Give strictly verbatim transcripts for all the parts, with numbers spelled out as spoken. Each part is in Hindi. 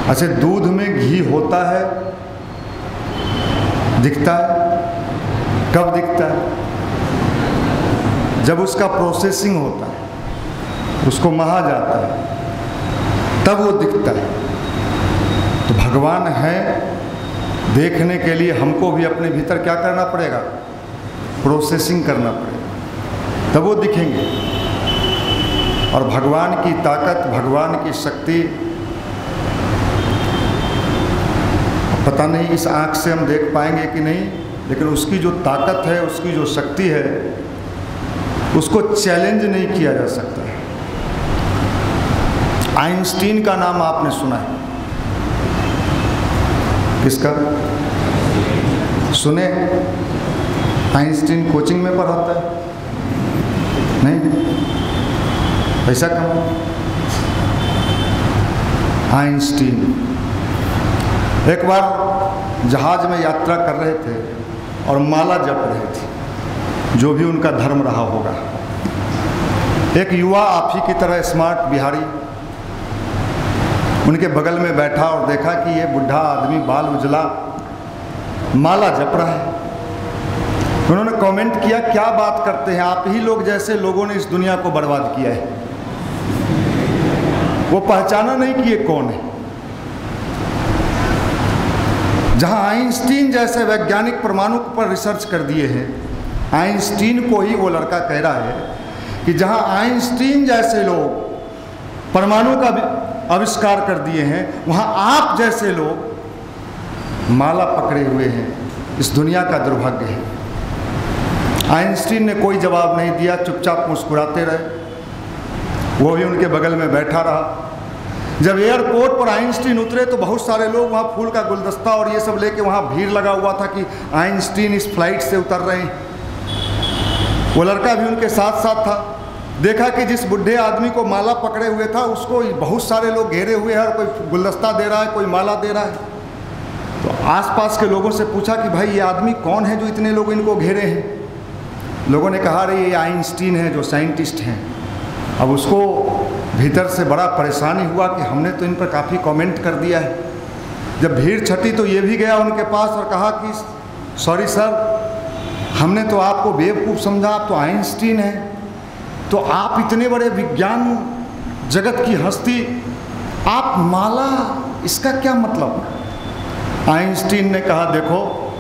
अच्छा, दूध में घी होता है, दिखता है, कब दिखता है? जब उसका प्रोसेसिंग होता है, उसको महा जाता है, तब वो दिखता है। तो भगवान है, देखने के लिए हमको भी अपने भीतर क्या करना पड़ेगा? प्रोसेसिंग करना पड़ेगा, तब वो दिखेंगे। और भगवान की ताकत, भगवान की शक्ति, पता नहीं इस आँख से हम देख पाएंगे कि नहीं, लेकिन उसकी जो ताकत है, उसकी जो शक्ति है, उसको चैलेंज नहीं किया जा सकता है। आइंस्टीन का नाम आपने सुना है? किसका सुने? आइंस्टीन कोचिंग में पढ़ाता है? नहीं, पैसा कमा। आइंस्टीन एक बार जहाज में यात्रा कर रहे थे और माला जप रहे थे, जो भी उनका धर्म रहा होगा। एक युवा आप ही की तरह स्मार्ट बिहारी उनके बगल में बैठा और देखा कि ये बुढ़ा आदमी बाल उजला माला जप रहा है। उन्होंने कमेंट किया, क्या बात करते हैं आप ही लोग जैसे लोगों ने इस दुनिया को बर्बाद किया है। वो पहचाना नहीं कि ये कौन है। जहां आइंस्टीन जैसे वैज्ञानिक परमाणु पर रिसर्च कर दिए हैं, आइंस्टीन को ही वो लड़का कह रहा है कि जहां आइंस्टीन जैसे लोग परमाणु का आविष्कार कर दिए हैं, वहां आप जैसे लोग माला पकड़े हुए हैं। इस दुनिया का दुर्भाग्य है। आइंस्टीन ने कोई जवाब नहीं दिया, चुपचाप मुस्कुराते रहे। वो भी उनके बगल में बैठा रहा। जब एयरपोर्ट पर आइंस्टीन उतरे तो बहुत सारे लोग वहाँ फूल का गुलदस्ता और ये सब लेके वहाँ भीड़ लगा हुआ था कि आइंस्टीन इस फ्लाइट से उतर रहे हैं। वो लड़का भी उनके साथ साथ था। देखा कि जिस बुढ़े आदमी को माला पकड़े हुए था, उसको बहुत सारे लोग घेरे हुए हैं और कोई गुलदस्ता दे रहा है, कोई माला दे रहा है। तो आसपास के लोगों से पूछा कि भाई ये आदमी कौन है जो इतने लोग इनको घेरे हैं? लोगों ने कहा अरे ये आइंस्टीन है जो साइंटिस्ट हैं। अब उसको भीतर से बड़ा परेशानी हुआ कि हमने तो इन पर काफ़ी कमेंट कर दिया है। जब भीड़ छटी तो ये भी गया उनके पास और कहा कि सॉरी सर, हमने तो आपको बेवकूफ़ समझा, आप तो आइंस्टीन हैं, तो आप इतने बड़े विज्ञान जगत की हस्ती, आप माला, इसका क्या मतलब? आइंस्टीन ने कहा देखो,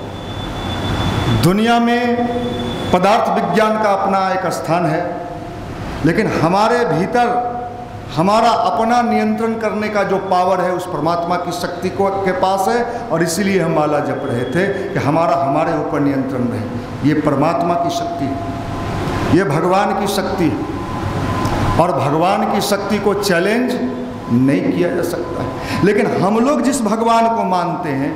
दुनिया में पदार्थ विज्ञान का अपना एक स्थान है, लेकिन हमारे भीतर हमारा अपना नियंत्रण करने का जो पावर है उस परमात्मा की शक्ति को के पास है। और इसीलिए हम माला जप रहे थे कि हमारा हमारे ऊपर नियंत्रण रहे। ये परमात्मा की शक्ति है, ये भगवान की शक्ति है, और भगवान की शक्ति को चैलेंज नहीं किया जा सकता है। लेकिन हम लोग जिस भगवान को मानते हैं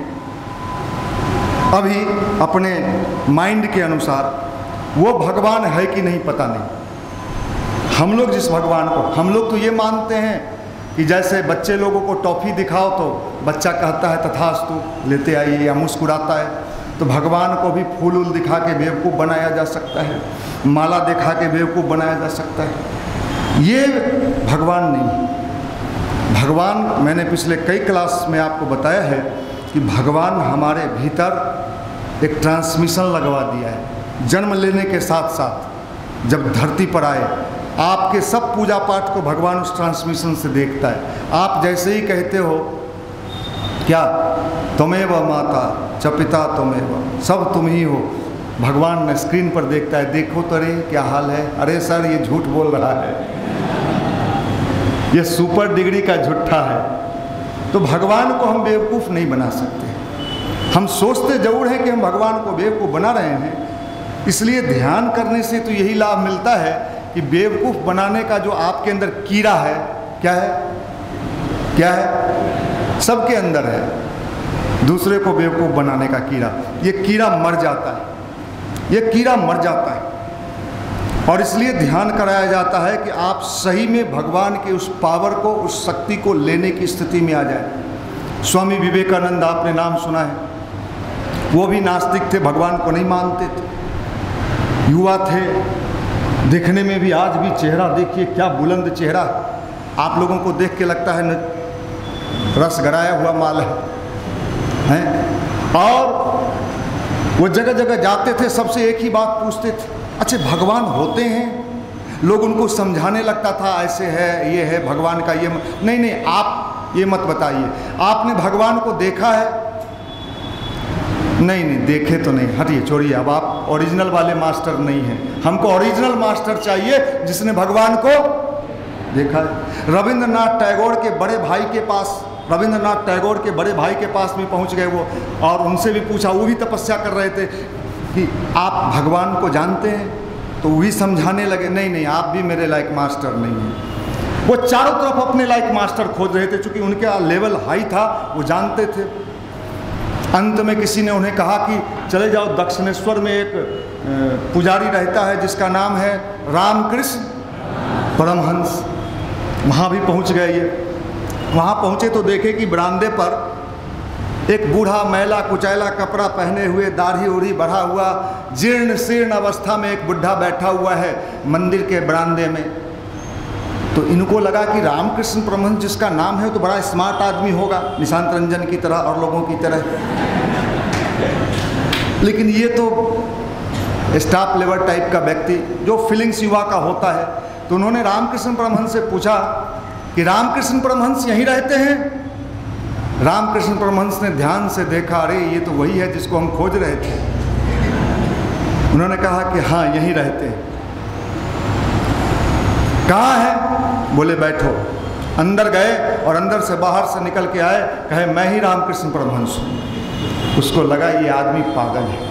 अभी अपने माइंड के अनुसार, वो भगवान है कि नहीं पता नहीं। हम लोग जिस भगवान को, हम लोग तो ये मानते हैं कि जैसे बच्चे लोगों को टॉफ़ी दिखाओ तो बच्चा कहता है तथास्तु, लेते आइए, या मुस्कुराता है। तो भगवान को भी फूल उल दिखा के बेवकूफ़ बनाया जा सकता है, माला दिखा के बेवकूफ़ बनाया जा सकता है। ये भगवान नहीं। भगवान, मैंने पिछले कई क्लास में आपको बताया है कि भगवान हमारे भीतर एक ट्रांसमिशन लगवा दिया है। जन्म लेने के साथ साथ जब धरती पर आए, आपके सब पूजा पाठ को भगवान उस ट्रांसमिशन से देखता है। आप जैसे ही कहते हो क्या, त्वमेव माता च पिता त्वमेव, सब तुम ही हो, भगवान स्क्रीन पर देखता है, देखो तो अरे क्या हाल है, अरे सर ये झूठ बोल रहा है, ये सुपर डिग्री का झूठा है। तो भगवान को हम बेवकूफ़ नहीं बना सकते। हम सोचते जरूर हैं कि हम भगवान को बेवकूफ़ बना रहे हैं। इसलिए ध्यान करने से तो यही लाभ मिलता है कि बेवकूफ़ बनाने का जो आपके अंदर कीड़ा है, क्या है, क्या है, सबके अंदर है, दूसरे को बेवकूफ़ बनाने का कीड़ा। ये कीड़ा मर जाता है, ये कीड़ा मर जाता है। और इसलिए ध्यान कराया जाता है कि आप सही में भगवान के उस पावर को, उस शक्ति को लेने की स्थिति में आ जाए। स्वामी विवेकानंद, आपने नाम सुना है, वो भी नास्तिक थे, भगवान को नहीं मानते थे, युवा थे, देखने में भी आज भी चेहरा देखिए क्या बुलंद चेहरा। आप लोगों को देख के लगता है न, रस गराया हुआ माल है, हैं? और वो जगह जगह जाते थे, सबसे एक ही बात पूछते थे, अच्छा भगवान होते हैं? लोग उनको समझाने लगता था, ऐसे है, ये है भगवान का ये, नहीं नहीं आप ये मत बताइए, आपने भगवान को देखा है? नहीं नहीं देखे तो नहीं, हटिए छोड़िए, अब आप ओरिजिनल वाले मास्टर नहीं हैं, हमको ओरिजिनल मास्टर चाहिए जिसने भगवान को देखा है। रविंद्रनाथ टैगोर के बड़े भाई के पास रविंद्रनाथ टैगोर के बड़े भाई के पास भी पहुंच गए वो, और उनसे भी पूछा, वो भी तपस्या कर रहे थे कि आप भगवान को जानते हैं? तो वही समझाने लगे, नहीं नहीं आप भी मेरे लायक मास्टर नहीं हैं। वो चारों तरफ अपने लायक मास्टर खोज रहे थे, चूँकि उनका लेवल हाई था, वो जानते थे। अंत में किसी ने उन्हें कहा कि चले जाओ, दक्षिणेश्वर में एक पुजारी रहता है जिसका नाम है रामकृष्ण परमहंस, वहाँ भी पहुँच गए ये। वहाँ पहुँचे तो देखे कि बरामदे पर एक बूढ़ा मैला कुचैला कपड़ा पहने हुए, दाढ़ी उड़ी बढ़ा हुआ, जीर्ण शीर्ण अवस्था में एक बुढ़ा बैठा हुआ है मंदिर के बरामदे में। तो इनको लगा कि रामकृष्ण परमहंस जिसका नाम है तो बड़ा स्मार्ट आदमी होगा, निशांत रंजन की तरह और लोगों की तरह, लेकिन ये तो स्टाफ लेवल टाइप का व्यक्ति जो फीलिंग्स युवा का होता है। तो उन्होंने रामकृष्ण परमहंस से पूछा कि रामकृष्ण परमहंस यहीं रहते हैं? रामकृष्ण परमहंस ने ध्यान से देखा, अरे ये तो वही है जिसको हम खोज रहे थे। उन्होंने कहा कि हाँ यहीं रहते हैं। कहाँ है? बोले बैठो। अंदर गए और अंदर से बाहर से निकल के आए, कहे मैं ही रामकृष्ण परमहंस हूँ। उसको लगा ये आदमी पागल है,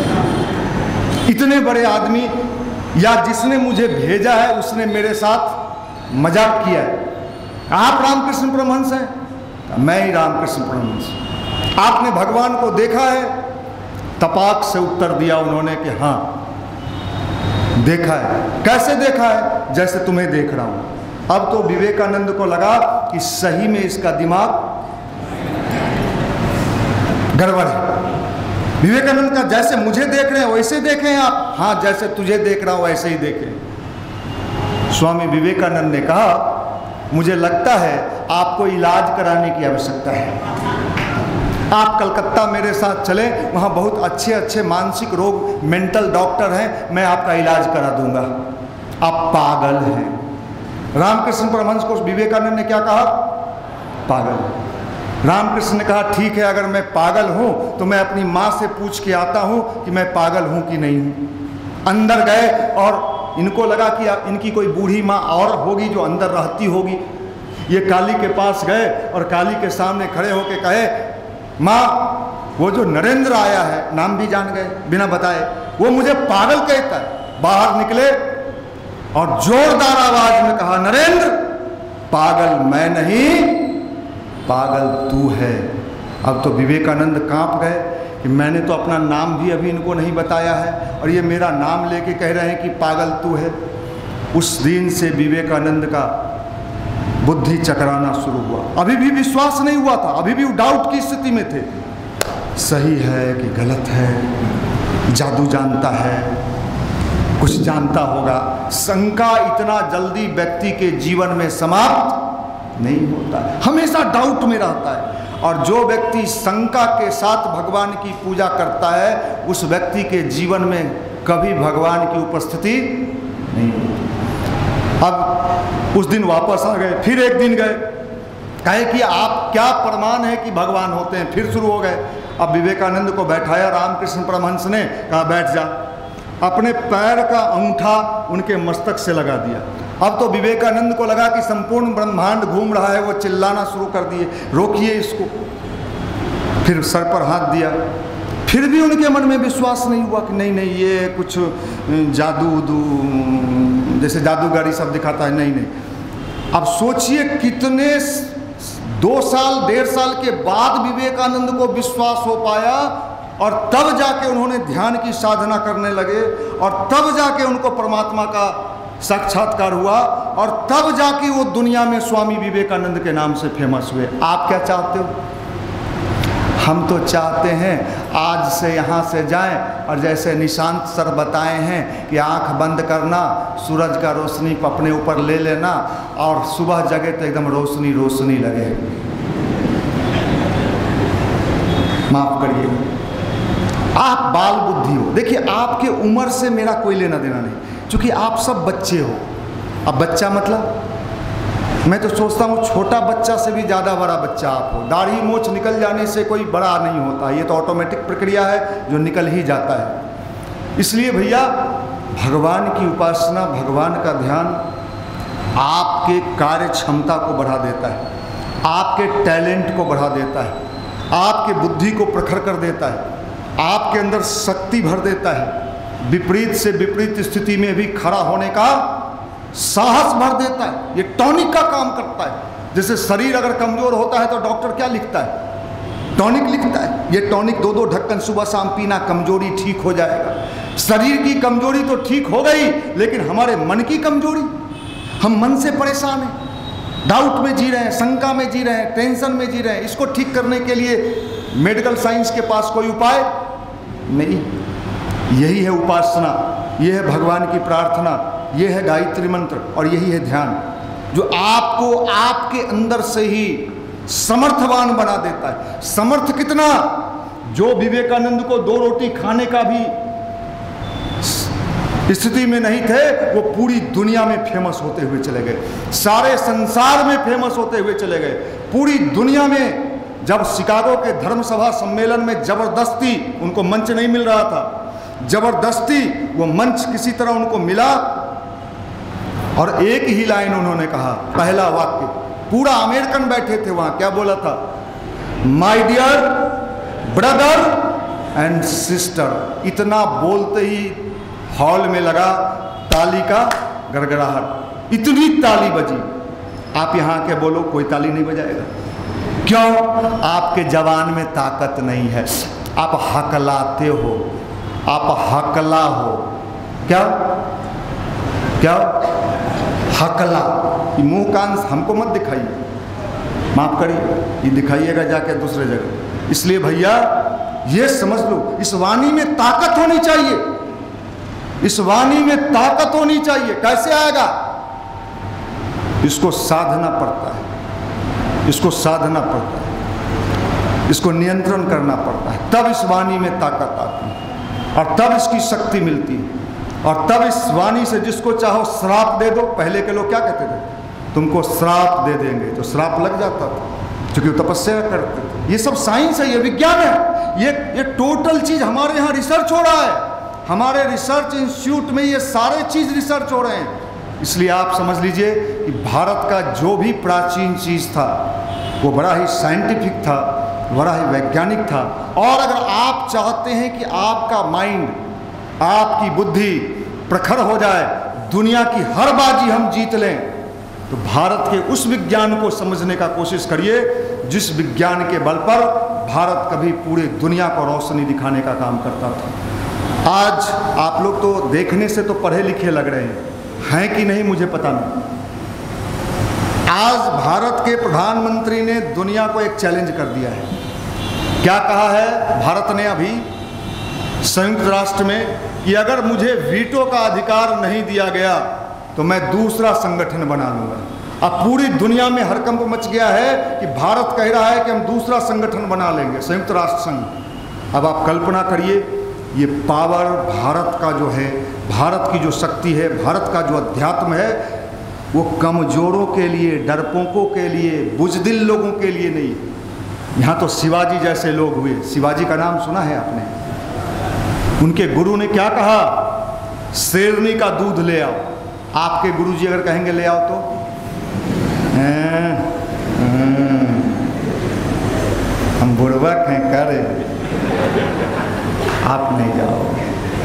इतने बड़े आदमी, या जिसने मुझे भेजा है उसने मेरे साथ मजाक किया है। आप रामकृष्ण परमहंस हैं? मैं ही रामकृष्ण परमहंस। आपने भगवान को देखा है? तपाक से उत्तर दिया उन्होंने कि हाँ देखा है। कैसे देखा है? जैसे तुम्हें देख रहा हूं। अब तो विवेकानंद को लगा कि सही में इसका दिमाग गड़बड़ है। विवेकानंद का जैसे मुझे देख रहे हैं वैसे देखें आप? हाँ जैसे तुझे देख रहा हूं वैसे ही देखें। स्वामी विवेकानंद ने कहा मुझे लगता है आपको इलाज कराने की आवश्यकता है। आप कलकत्ता मेरे साथ चले, वहाँ बहुत अच्छे अच्छे मानसिक रोग मेंटल डॉक्टर हैं, मैं आपका इलाज करा दूंगा। आप पागल हैं। रामकृष्ण परमहंस को विवेकानंद ने क्या कहा? पागल। रामकृष्ण ने कहा ठीक है, अगर मैं पागल हूँ तो मैं अपनी माँ से पूछ के आता हूँ कि मैं पागल हूँ कि नहीं हूँ। अंदर गए और इनको लगा कि इनकी कोई बूढ़ी माँ और होगी जो अंदर रहती होगी। ये काली के पास गए और काली के सामने खड़े होकर कहे माँ वो जो नरेंद्र आया है, नाम भी जान गए बिना बताए, वो मुझे पागल कहता है। बाहर निकले और जोरदार आवाज में कहा नरेंद्र पागल मैं नहीं, पागल तू है। अब तो विवेकानंद कांप गए कि मैंने तो अपना नाम भी अभी इनको नहीं बताया है और ये मेरा नाम लेके कह रहे हैं कि पागल तू है। उस दिन से विवेकानंद का बुद्धि चकराना शुरू हुआ। अभी भी विश्वास नहीं हुआ था, अभी भी डाउट की स्थिति में थे, सही है कि गलत है, जादू जानता है, कुछ जानता होगा। शंका इतना जल्दी व्यक्ति के जीवन में समाप्त नहीं होता है, हमेशा डाउट में रहता है। और जो व्यक्ति शंका के साथ भगवान की पूजा करता है उस व्यक्ति के जीवन में कभी भगवान की उपस्थिति नहीं होती। अब उस दिन वापस आ गए, फिर एक दिन गए, कहे कि आप क्या प्रमाण है कि भगवान होते हैं? फिर शुरू हो गए। अब विवेकानंद को बैठाया रामकृष्ण परमहंस ने, कहा बैठ जा। अपने पैर का अंगूठा उनके मस्तक से लगा दिया। अब तो विवेकानंद को लगा कि संपूर्ण ब्रह्मांड घूम रहा है, वो चिल्लाना शुरू कर दिए रोकिए इसको। फिर सर पर हाथ दिया, फिर भी उनके मन में विश्वास नहीं हुआ कि नहीं नहीं ये कुछ जादू उदू जैसे जादूगारी सब दिखाता है, नहीं नहीं। अब सोचिए कितने दो साल डेढ़ साल के बाद विवेकानंद को विश्वास हो पाया और तब जाके उन्होंने ध्यान की साधना करने लगे और तब जाके उनको परमात्मा का साक्षात्कार हुआ और तब जाके वो दुनिया में स्वामी विवेकानंद के नाम से फेमस हुए। आप क्या चाहते हो? हम तो चाहते हैं आज से यहाँ से जाएं और जैसे निशांत सर बताए हैं कि आंख बंद करना, सूरज का रोशनी अपने ऊपर ले लेना और सुबह जगे तो एकदम रोशनी रोशनी लगे। माफ करिए, आप बाल बुद्धि हो। देखिए आपके उम्र से मेरा कोई लेना देना नहीं, क्योंकि आप सब बच्चे हो। अब बच्चा मतलब मैं तो सोचता हूँ छोटा बच्चा से भी ज़्यादा बड़ा बच्चा आप हो। दाढ़ी मोछ निकल जाने से कोई बड़ा नहीं होता, ये तो ऑटोमेटिक प्रक्रिया है जो निकल ही जाता है। इसलिए भैया भगवान की उपासना, भगवान का ध्यान आपके कार्य क्षमता को बढ़ा देता है, आपके टैलेंट को बढ़ा देता है, आपके बुद्धि को प्रखर कर देता है, आपके अंदर शक्ति भर देता है, विपरीत से विपरीत स्थिति में भी खड़ा होने का साहस भर देता है। ये टॉनिक का काम करता है। जैसे शरीर अगर कमजोर होता है तो डॉक्टर क्या लिखता है? टॉनिक लिखता है। ये टॉनिक दो दो ढक्कन सुबह शाम पीना, कमजोरी ठीक हो जाएगा। शरीर की कमजोरी तो ठीक हो गई, लेकिन हमारे मन की कमजोरी, हम मन से परेशान हैं, डाउट में जी रहे हैं, शंका में जी रहे हैं, टेंशन में जी रहे हैं। इसको ठीक करने के लिए मेडिकल साइंस के पास कोई उपाय नहीं। यही है उपासना, यह है भगवान की प्रार्थना, यह है गायत्री मंत्र और यही है ध्यान, जो आपको आपके अंदर से ही समर्थवान बना देता है। समर्थ कितना? जो विवेकानंद को दो रोटी खाने का भी स्थिति में नहीं थे, वो पूरी दुनिया में फेमस होते हुए चले गए, सारे संसार में फेमस होते हुए चले गए। पूरी दुनिया में जब शिकागो के धर्म सभा सम्मेलन में जबरदस्ती उनको मंच नहीं मिल रहा था, जबरदस्ती वो मंच किसी तरह उनको मिला और एक ही लाइन उन्होंने कहा, पहला वाक्य, पूरा अमेरिकन बैठे थे वहां, क्या बोला था? My dear brother and sister. इतना बोलते ही हॉल में लगा ताली का गड़गड़ाहट, इतनी ताली बजी। आप यहाँ के बोलो कोई ताली नहीं बजाएगा। क्यों? आपके जवान में ताकत नहीं है, आप हकलाते हो, आप हकला हो। क्या क्या हकला? मुंह कान हमको मत दिखाइए, माफ करिए, ये दिखाइएगा जाके दूसरे जगह। इसलिए भैया ये समझ लो, इस वाणी में ताकत होनी चाहिए, इस वाणी में ताकत होनी चाहिए। कैसे आएगा? इसको साधना पड़ता है, इसको साधना पड़ता है, इसको नियंत्रण करना पड़ता है, तब इस वाणी में ताकत आती है और तब इसकी शक्ति मिलती है। और तब इस वाणी से जिसको चाहो श्राप दे दो। पहले के लोग क्या कहते थे? तुमको श्राप दे देंगे, तो श्राप लग जाता था, क्योंकि वो तपस्या करते थे। ये सब साइंस है, ये विज्ञान है, ये ये टोटल चीज हमारे यहाँ रिसर्च हो रहा है। हमारे रिसर्च इंस्टीट्यूट में ये सारे चीज रिसर्च हो रहे हैं। इसलिए आप समझ लीजिए कि भारत का जो भी प्राचीन चीज था वो बड़ा ही साइंटिफिक था, बड़ा ही वैज्ञानिक था। और अगर आप चाहते हैं कि आपका माइंड, आपकी बुद्धि प्रखर हो जाए, दुनिया की हर बाजी हम जीत लें, तो भारत के उस विज्ञान को समझने का कोशिश करिए जिस विज्ञान के बल पर भारत कभी पूरे दुनिया को रोशनी दिखाने का काम करता था। आज आप लोग तो देखने से तो पढ़े लिखे लग रहे हैं, हैं कि नहीं मुझे पता नहीं। आज भारत के प्रधानमंत्री ने दुनिया को एक चैलेंज कर दिया है। क्या कहा है भारत ने अभी संयुक्त राष्ट्र में? कि अगर मुझे वीटो का अधिकार नहीं दिया गया तो मैं दूसरा संगठन बना लूंगा। अब पूरी दुनिया में हड़कंप मच गया है कि भारत कह रहा है कि हम दूसरा संगठन बना लेंगे, संयुक्त राष्ट्र संघ। अब आप कल्पना करिए, ये पावर भारत का जो है, भारत की जो शक्ति है, भारत का जो अध्यात्म है, वो कमजोरों के लिए, डरपोकों के लिए, बुजदिल लोगों के लिए नहीं। यहाँ तो शिवाजी जैसे लोग हुए। शिवाजी का नाम सुना है आपने? उनके गुरु ने क्या कहा? शेरनी का दूध ले आओ। आपके गुरुजी अगर कहेंगे ले आओ तो हम बुड़बक हैं, करे आप नहीं जाओगे,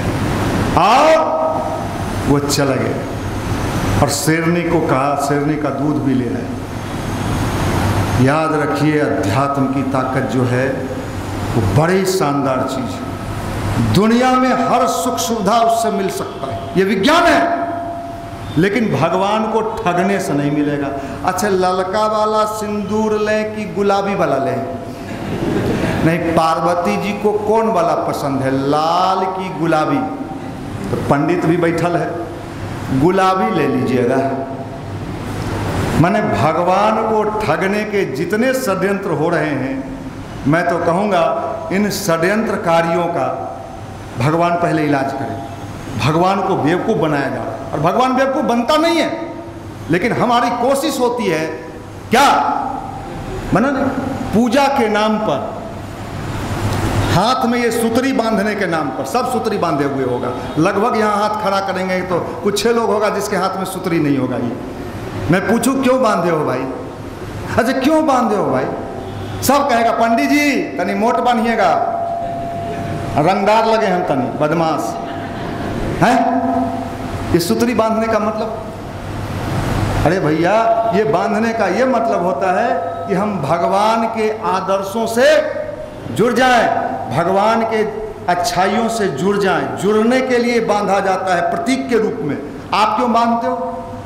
आओ। वो चला गया और शेरनी को कहा शेरनी का दूध भी ले आए। याद रखिए, अध्यात्म की ताकत जो है वो बड़ी शानदार चीज है। दुनिया में हर सुख सुविधा उससे मिल सकता है, ये विज्ञान है, लेकिन भगवान को ठगने से नहीं मिलेगा। अच्छा, ललका वाला सिंदूर लें कि गुलाबी वाला लें? नहीं, पार्वती जी को कौन वाला पसंद है, लाल की गुलाबी? तो पंडित भी बैठल है, गुलाबी ले लीजिएगा। माने भगवान को ठगने के जितने षड्यंत्र हो रहे हैं, मैं तो कहूँगा इन षड्यंत्रकारियों का भगवान पहले इलाज करें। भगवान को बेवकूफ़ बनाया जा रहा है और भगवान बेवकूफ़ बनता नहीं है, लेकिन हमारी कोशिश होती है क्या बनाने, पूजा के नाम पर, हाथ में ये सूतरी बांधने के नाम पर, सब सूतरी बांधे हुए होगा लगभग, यहाँ हाथ खड़ा करेंगे तो कुछ छह लोग होगा जिसके हाथ में सूतरी नहीं होगा। ये मैं पूछूं क्यों बांधे हो भाई, अच्छा क्यों बांधे हो भाई, सब कहेगा पंडित जी तनी मोट बांधिएगा, रंगदार लगे हम तनी बदमाश हैं। ये सूतरी बांधने का मतलब, अरे भैया ये बांधने का ये मतलब होता है कि हम भगवान के आदर्शों से जुड़ जाएं, भगवान के अच्छाइयों से जुड़ जाएं। जुड़ने के लिए बांधा जाता है प्रतीक के रूप में। आप क्यों बांधते हो?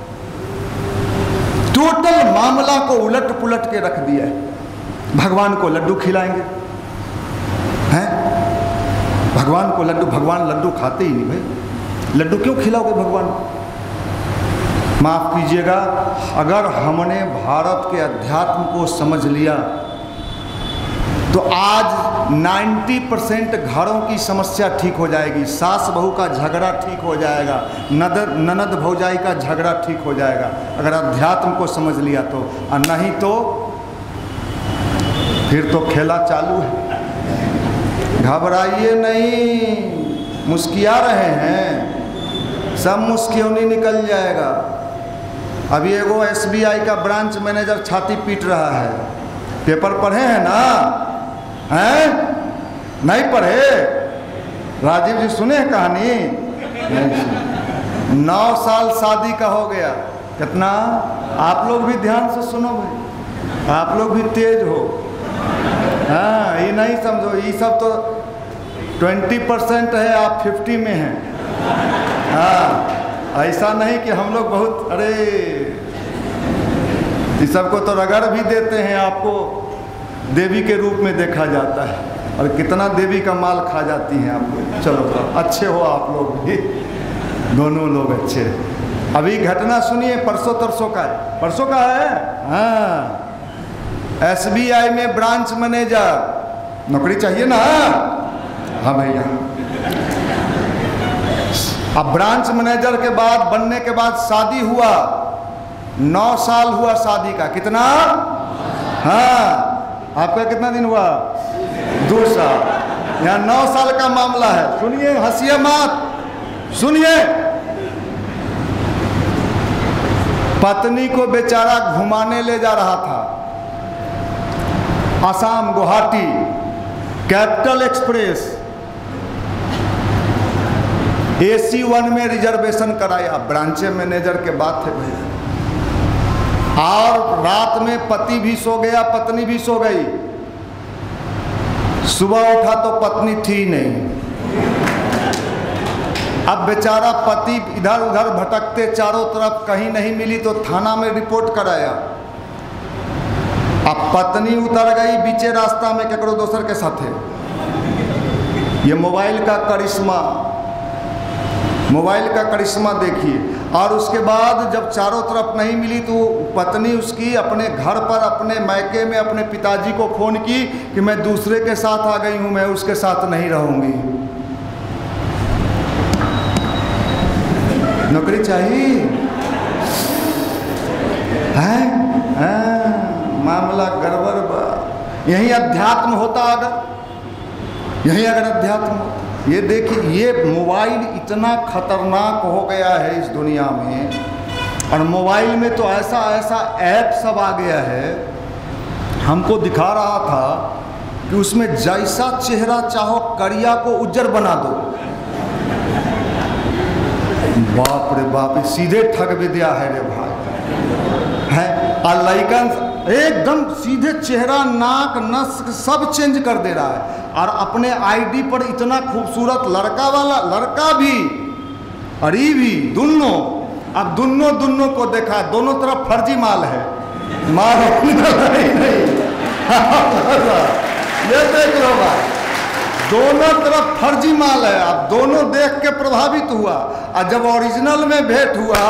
टोटल मामला को उलट पुलट के रख दिया है। भगवान को लड्डू खिलाएंगे हैं, भगवान को लड्डू, भगवान लड्डू खाते ही नहीं भाई, लड्डू क्यों खिलाओगे भगवान? माफ कीजिएगा, अगर हमने भारत के अध्यात्म को समझ लिया तो आज नब्बे परसेंट घरों की समस्या ठीक हो जाएगी, सास बहू का झगड़ा ठीक हो जाएगा, नदर ननद भौजाई का झगड़ा ठीक हो जाएगा, अगर अध्यात्म को समझ लिया तो। और नहीं तो फिर तो खेला चालू है। घबराइए नहीं, मुस्किया रहे हैं, सब मुस्कियों निकल जाएगा। अभी एगो एस बी आई का ब्रांच मैनेजर छाती पीट रहा है, पेपर पढ़े हैं ना? हैं? नहीं पढ़े? राजीव जी सुने कहानी? नहीं। नौ साल शादी का हो गया, कितना? आप लोग भी ध्यान से सुनो भाई, आप लोग भी तेज हो। हाँ, ये नहीं समझो, ये सब तो ट्वेंटी परसेंट है, आप फिफ्टी में हैं। हाँ, ऐसा नहीं कि हम लोग बहुत, अरे इस सबको तो रगड़ भी देते हैं, आपको देवी के रूप में देखा जाता है, और कितना देवी का माल खा जाती हैं आप लोग। चलो तो अच्छे हो आप लोग भी, दोनों लोग अच्छे। अभी घटना सुनिए, परसों तरसों का है, परसों का है। हाँ, एस बी आई में ब्रांच मैनेजर, नौकरी चाहिए ना? हाँ भैया। अब ब्रांच मैनेजर के बाद बनने के बाद शादी हुआ, नौ साल हुआ शादी का, कितना? हाँ, आपका कितना दिन हुआ? दो साल। यहाँ नौ साल का मामला है। सुनिए, हंसिए मत, सुनिए। पत्नी को बेचारा घुमाने ले जा रहा था, Assam Guwahati capital express, AC one में रिजर्वेशन कराया, ब्रांच मैनेजर के बात है भैया। और रात में पति भी सो गया, पत्नी भी सो गई। सुबह उठा तो पत्नी थी नहीं। अब बेचारा पति इधर उधर भटकते चारों तरफ, कहीं नहीं मिली तो थाना में रिपोर्ट कराया। अब पत्नी उतर गई बीचे रास्ता में केकरो दोसर के साथे। ये मोबाइल का करिश्मा, मोबाइल का करिश्मा देखिए। और उसके बाद जब चारों तरफ नहीं मिली तो पत्नी उसकी अपने घर पर, अपने मायके में अपने पिताजी को फ़ोन की कि मैं दूसरे के साथ आ गई हूँ, मैं उसके साथ नहीं रहूँगी। नौकरी चाहिए है? हाँ, मामला गड़बड़ बा। यही अध्यात्म होता, अगर यही अगर अध्यात्म होता। ये देखिए, ये मोबाइल इतना खतरनाक हो गया है इस दुनिया में, और मोबाइल में तो ऐसा ऐसा ऐप सब आ गया है। हमको दिखा रहा था कि उसमें जैसा चेहरा चाहो करिया को उज्जर बना दो। बाप रे बाप, सीधे ठग विद्या है रे भाई, है। और लाइकन एकदम सीधे चेहरा, नाक, नस सब चेंज कर दे रहा है। और अपने आईडी पर इतना खूबसूरत लड़का वाला, लड़का भी अरे भी, दोनों, अब दोनों दोनों को देखा, दोनों तरफ फर्जी माल है, माल नहीं, नहीं। ये देख लो भाई, दोनों तरफ फर्जी माल है। अब दोनों देख के प्रभावित हुआ, और जब ओरिजिनल में भेंट हुआ,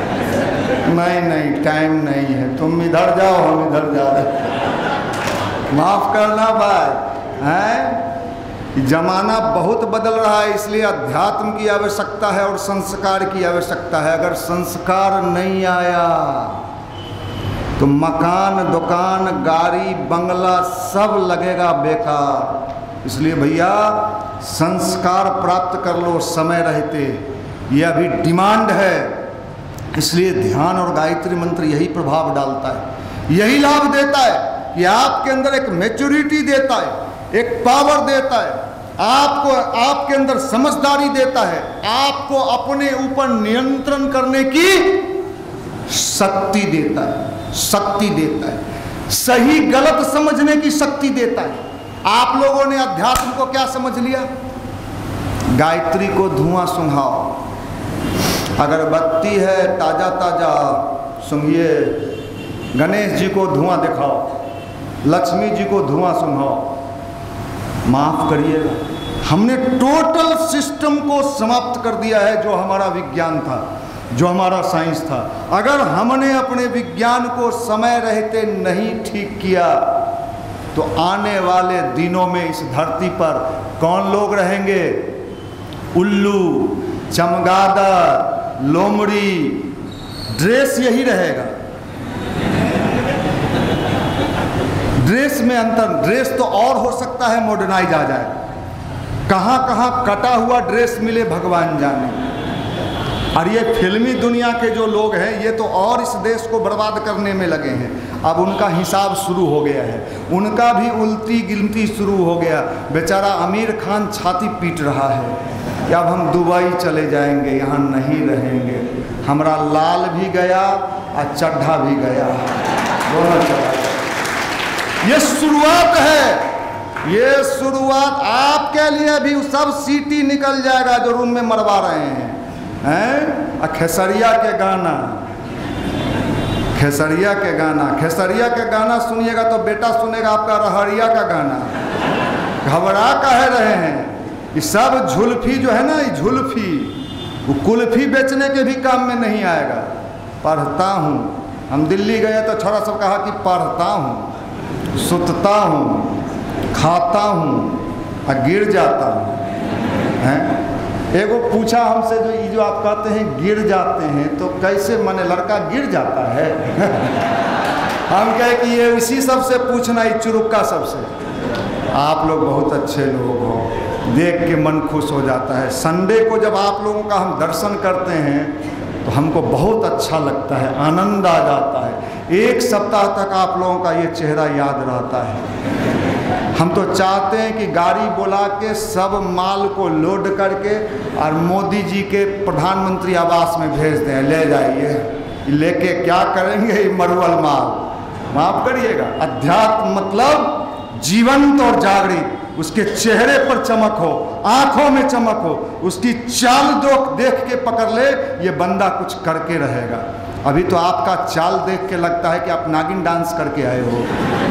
नहीं नहीं टाइम नहीं है, तुम इधर जाओ, हम इधर जा रहे। माफ करना भाई, हैं? जमाना बहुत बदल रहा है, इसलिए अध्यात्म की आवश्यकता है और संस्कार की आवश्यकता है। अगर संस्कार नहीं आया तो मकान, दुकान, गाड़ी, बंगला सब लगेगा बेकार। इसलिए भैया संस्कार प्राप्त कर लो समय रहते, यह अभी डिमांड है। इसलिए ध्यान और गायत्री मंत्र यही प्रभाव डालता है, यही लाभ देता है कि आपके अंदर एक मैच्योरिटी देता है, एक पावर देता है, आपको आपके अंदर समझदारी देता है, आपको अपने ऊपर नियंत्रण करने की शक्ति देता है, शक्ति देता है, सही गलत समझने की शक्ति देता है। आप लोगों ने अध्यात्म को क्या समझ लिया? गायत्री को धुआं सुंघाओ, अगरबत्ती है ताजा ताजा सुंघिए, गणेश जी को धुआं दिखाओ, लक्ष्मी जी को धुआं सुंघाओ। माफ करिएगा, हमने टोटल सिस्टम को समाप्त कर दिया है जो हमारा विज्ञान था, जो हमारा साइंस था। अगर हमने अपने विज्ञान को समय रहते नहीं ठीक किया तो आने वाले दिनों में इस धरती पर कौन लोग रहेंगे? उल्लू, चमगादड़, लोमड़ी, ड्रेस यही रहेगा। ड्रेस में अंतर, ड्रेस तो और हो सकता है मॉडर्नाइज आ जाए, कहाँ कहाँ कटा हुआ ड्रेस मिले भगवान जाने। और ये फिल्मी दुनिया के जो लोग हैं ये तो और इस देश को बर्बाद करने में लगे हैं। अब उनका हिसाब शुरू हो गया है, उनका भी उल्टी गिनती शुरू हो गया। बेचारा आमिर खान छाती पीट रहा है कि अब हम दुबई चले जाएंगे, यहाँ नहीं रहेंगे। हमारा लाल भी गया और चड्ढा भी गया, दोनों चला गया। ये शुरुआत है, ये शुरुआत। आपके लिए भी सब सीटी निकल जाएगा जो रूम में मरवा रहे हैं हैं। खेसरिया के गाना, खेसरिया के गाना, खेसरिया के गाना सुनिएगा तो बेटा सुनेगा आपका रहरिया का गाना। घबरा कह रहे हैं, ये सब झुल्फी जो है ना, ये झुल्फी वो कुल्फी बेचने के भी काम में नहीं आएगा। पढ़ता हूँ, हम दिल्ली गए तो छोरा सब कहा कि पढ़ता हूँ, सुतता हूँ, खाता हूँ और गिर जाता हूँ, हैं। एगो पूछा हमसे, जो ये जो आप कहते हैं गिर जाते हैं तो कैसे, माने लड़का गिर जाता है? हम कहे कि ये इसी सबसे पूछना, ही चुरुक्का सबसे। आप लोग बहुत अच्छे लोग हो, देख के मन खुश हो जाता है। संडे को जब आप लोगों का हम दर्शन करते हैं तो हमको बहुत अच्छा लगता है, आनंद आ जाता है। एक सप्ताह तक आप लोगों का ये चेहरा याद रहता है। हम तो चाहते हैं कि गाड़ी बुला के सब माल को लोड करके और मोदी जी के प्रधानमंत्री आवास में भेज दें, ले जाइए। लेके क्या करेंगे ये मरुअल माल? माफ करिएगा, अध्यात्म मतलब जीवंत और जागृत, उसके चेहरे पर चमक हो, आंखों में चमक हो, उसकी चाल दो देख के पकड़ ले ये बंदा कुछ करके रहेगा। अभी तो आपका चाल देख के लगता है कि आप नागिन डांस करके आए हो,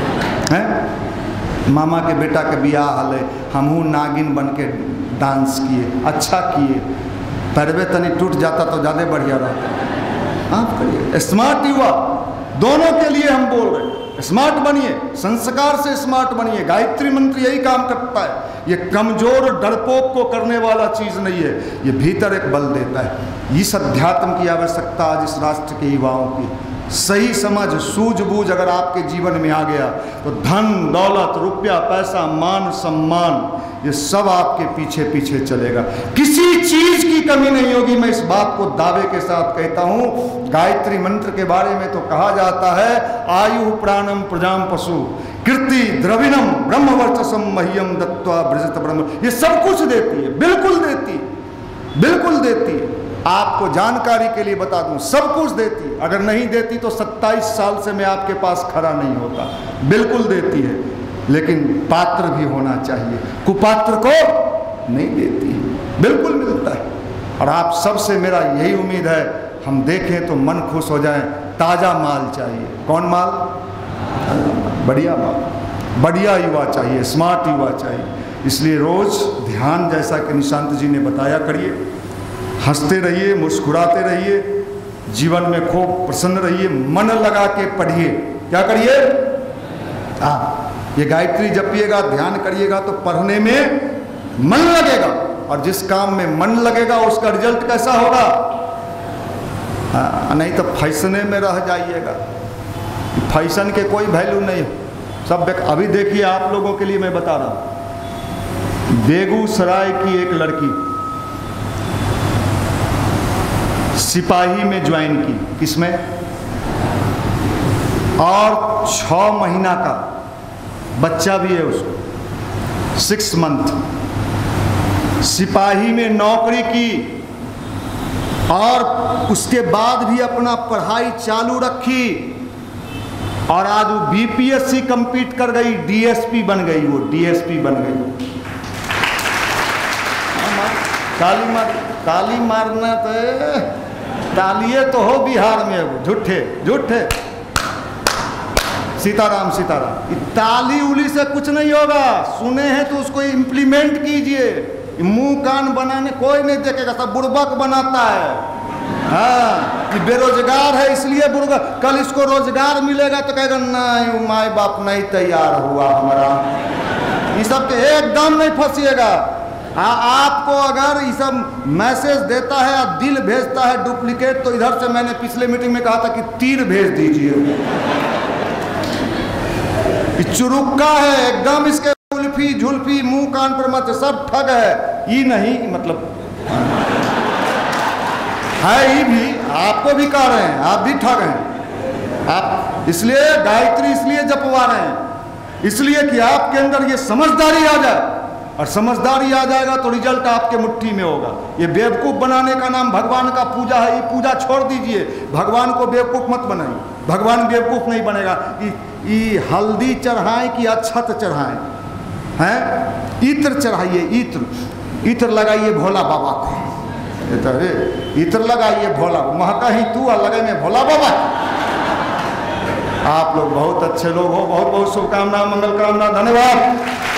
हैं? मामा के बेटा के बियाह हल, हमहू नागिन बन के डांस किए, अच्छा किए। पैरवे तनी टूट जाता तो ज़्यादा बढ़िया रहता। आप करिए, स्मार्ट युवा दोनों के लिए हम बोल रहे हैं, स्मार्ट बनिए, संस्कार से स्मार्ट बनिए। गायत्री मंत्र यही काम करता है। ये कमजोर डरपोक को करने वाला चीज़ नहीं है, ये भीतर एक बल देता है। इस अध्यात्म की आवश्यकता आज इस राष्ट्र के युवाओं की। सही समझ, सूझबूझ अगर आपके जीवन में आ गया तो धन दौलत, रुपया, पैसा, मान सम्मान, ये सब आपके पीछे पीछे चलेगा। किसी चीज की कमी नहीं होगी। मैं इस बात को दावे के साथ कहता हूँ। गायत्री मंत्र के बारे में तो कहा जाता है, आयु प्राणम प्रजाम पशु कीर्ति द्रविणम ब्रह्मवर्चसम मह्यम दत्वा ब्रजत ब्रह्म। ये सब कुछ देती है, बिल्कुल देती है, बिल्कुल देती है। आपको जानकारी के लिए बता दूं, सब कुछ देती है। अगर नहीं देती तो सत्ताईस साल से मैं आपके पास खड़ा नहीं होता। बिल्कुल देती है, लेकिन पात्र भी होना चाहिए। कुपात्र को नहीं देती है, बिल्कुल मिलता है। और आप सबसे मेरा यही उम्मीद है, हम देखें तो मन खुश हो जाए। ताज़ा माल चाहिए। कौन माल? बढ़िया माल, बढ़िया युवा चाहिए, स्मार्ट युवा चाहिए। इसलिए रोज़ ध्यान, जैसा कि निशांत जी ने बताया, करिए। हंसते रहिए, मुस्कुराते रहिए, जीवन में खूब प्रसन्न रहिए, मन लगा के पढ़िए। क्या करिए? हाँ, ये गायत्री जपिएगा, ध्यान करिएगा तो पढ़ने में मन लगेगा, और जिस काम में मन लगेगा उसका रिजल्ट कैसा होगा? हाँ, नहीं तो फैसने में रह जाइएगा। फैशन के कोई वैल्यू नहीं, सब अभी देखिए आप लोगों के लिए मैं बता रहा हूँ। बेगूसराय की एक लड़की सिपाही में ज्वाइन की, किसमें? और छः महीना का बच्चा भी है उसको, सिक्स मंथ। सिपाही में नौकरी की और उसके बाद भी अपना पढ़ाई चालू रखी, और आज वो बीपीएससी कंप्लीट कर गई, डीएसपी बन गई, वो डीएसपी बन गई। ताली मार, ताली मारना तो तालिए तो हो बिहार में, वो झूठे झूठे। सीताराम सीताराम। ताली उली से कुछ नहीं होगा, सुने हैं तो उसको इम्प्लीमेंट कीजिए। मुंह कान बनाने कोई नहीं देखेगा, सब बुड़बक बनाता है। हाँ, कि बेरोजगार है इसलिए बुड़बक, कल इसको रोजगार मिलेगा तो कहेगा नहीं माई बाप नहीं तैयार हुआ हमारा। ये सब के एकदम नहीं फंसिएगा। आ, आपको अगर ये सब मैसेज देता है या दिल भेजता है डुप्लीकेट, तो इधर से मैंने पिछले मीटिंग में कहा था कि तीर भेज दीजिए। चुरुक्का है एकदम, इसके उल्फी झुल्फी मुंह कान पर मत, सब ठग है। ये नहीं मतलब है, ये भी आपको भी कह रहे हैं, आप भी ठग हैं। आप इसलिए गायत्री इसलिए जपवा रहे हैं, इसलिए कि आपके अंदर ये समझदारी आ जाए, और समझदारी आ जाएगा तो रिजल्ट आपके मुट्ठी में होगा। ये बेवकूफ़ बनाने का नाम भगवान का पूजा है, ये पूजा छोड़ दीजिए। भगवान को बेवकूफ़ मत बनाइए, भगवान बेवकूफ़ नहीं बनेगा। ये हल्दी चढ़ाएं कि अक्षत चढ़ाएं, हैं? इत्र चढ़ाइए, इत्र इत्र लगाइए भोला बाबा को। इत्र लगाइए भोला, महका ही तू और लगे में भोला बाबा। आप लोग बहुत अच्छे लोग हो, बहुत बहुत शुभकामना, मंगल कामना, धन्यवाद।